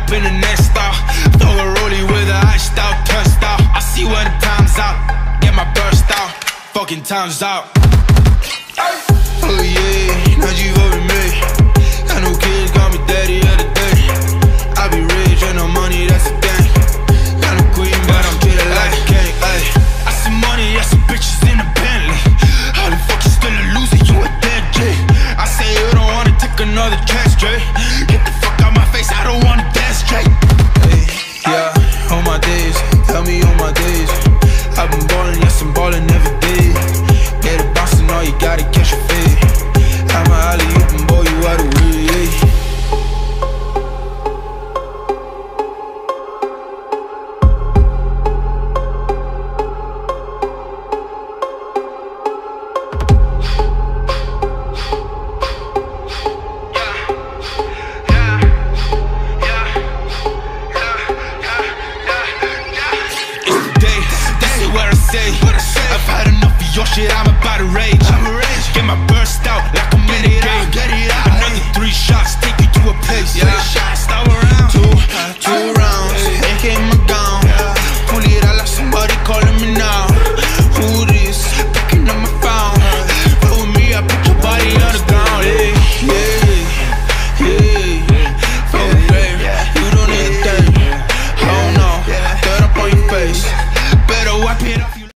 up in the next style. Throw a rollie with a iced out turnstile. I see when the time's out, get my burst out. Fucking time's out. Oh yeah, now you over me. Got no kids, got me daddy of the day. I be rich and no money, that's the thing. Got no queen, but I'm treated like a king. I see money, I see bitches in a Bentley. How the fuck you still a loser, you a dead G? I say you don't wanna take another chance, Dre. Get the fuck out my face, I don't wanna dance straight. Hey, yeah, on my days, tell me on my days. I've been ballin', yes I'm ballin' every day. Get it bouncing, all you gotta catch your fade. I'm a alley-oop and boy, you out of way. I've had enough of your shit, I'm about to rage. Get my burst out like I'm in the game. Another 3 shots.